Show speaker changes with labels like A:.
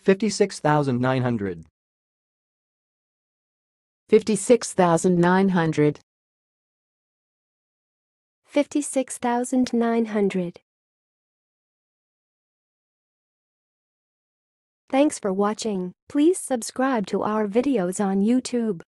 A: 56,900.
B: 56,900.
C: 56,900. Thanks for watching. Please subscribe to our videos on YouTube.